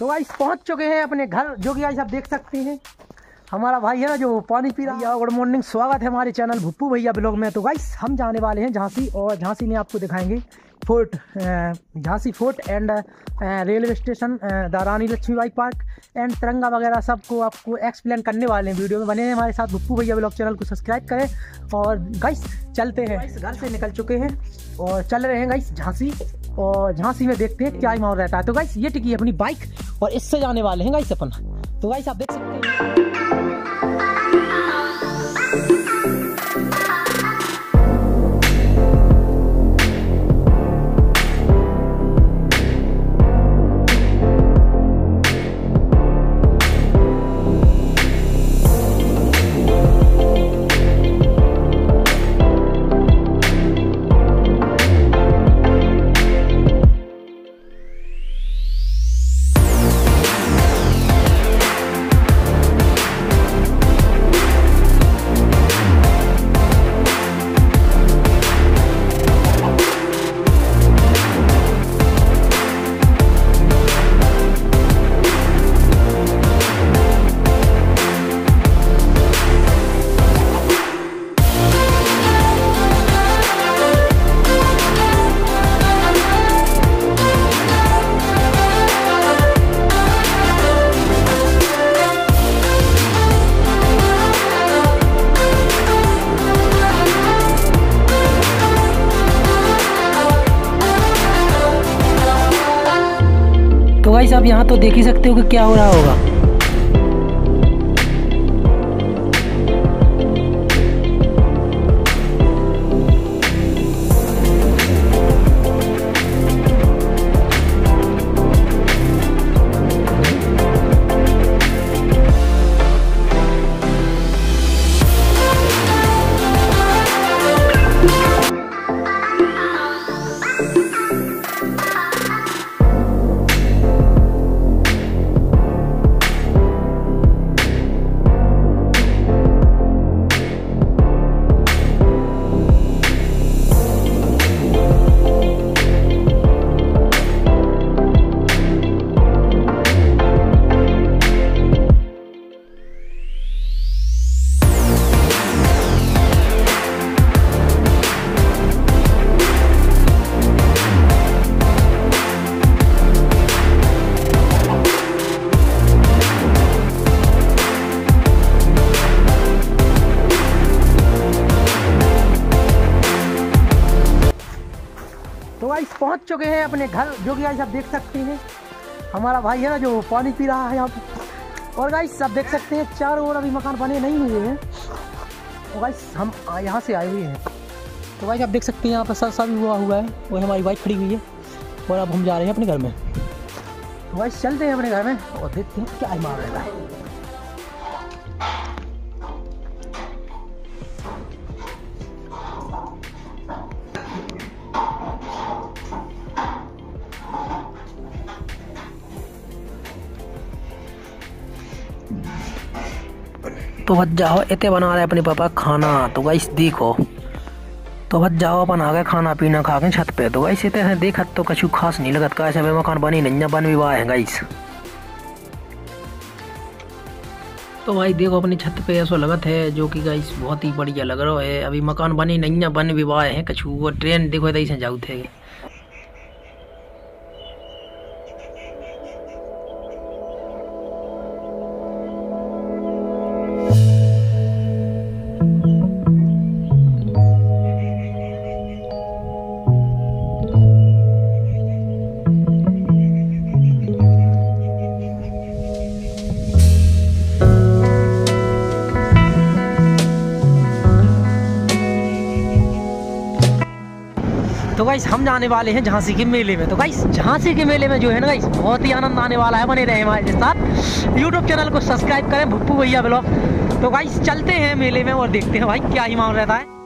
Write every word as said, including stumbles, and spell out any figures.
Guys पहुंच चुके हैं अपने घर, जो कि गाइस आप देख सकते हैं हमारा भाई है ना जो पानी पी रहा है। गुड मॉर्निंग, स्वागत है हमारे चैनल भुप्पू भैया ब्लॉग में। तो गाइस हम जाने वाले हैं झांसी, और झांसी में आपको दिखाएंगे fort, Jhansi fort and railway station, the Rani Lakshmibai park and Tiranga वगैरह सबको आपको एक्सप्लेन करने वाले हैं। वीडियो में बने हैं हमारे साथ। भुप्पू भैया ब्लॉग चैनल को सब्सक्राइब करें और गाइस चलते हैं। गाइस घर से निकल चुके हैं और चल रहे हैं गाइस झांसी, और झांसी में देखते हैं क्या ही माहौल रहता है। तो गाइस ये टिकी है अपनी बाइक और इससे जाने वाले हैं गाइस अपन। तो गाइस आप देख सकते हैं तो गाइस आप यहाँ तो देख ही सकते हो कि क्या हो रहा होगा। तो गाइस पहुंच चुके हैं अपने घर, जो कि गाइस आप देख सकते हैं हमारा भाई है ना जो पानी पी रहा है यहाँ पे। और गाइस आप देख सकते हैं चारों ओर अभी मकान बने नहीं हुए हैं, और गाइस हम यहाँ से आए हुए हैं। तो गाइस आप देख सकते हैं यहाँ पर सब सब हुआ हुआ है, वो हमारी बाइक खड़ी हुई है, और अब हम जा रहे हैं अपने घर में। तो गाइस चलते हैं अपने घर में और देखते हैं क्या ही मार रहता है। तो बच जाओ, इतने बना रहे अपने पापा खाना। तो गाइस देखो, तो बच जाओ अपन आ गए खाना पीना खा के छत पे। तो गाइस इतने देखत तो कछु खास नहीं लगत, कैसे में मकान बनी नहीं बन विवाह है गाइस। तो भाई देखो अपनी छत पे ऐसा लगत है, जो कि गाइस बहुत ही बढ़िया लग रहा है। अभी मकान बनी नहीं बन विवाह है कछु। वो ट्रेन देखो ऐसे जाऊ थे। तो गाइस हम जाने वाले हैं झांसी के मेले में। तो गाइस झांसी के मेले में जो है ना गाइस बहुत ही आनंद आने वाला है। बने रहे हमारे साथ, यूट्यूब चैनल को सब्सक्राइब करें भुप्पू भैया ब्लॉग। तो गाइस चलते हैं मेले में और देखते हैं भाई क्या ही माहौल रहता है।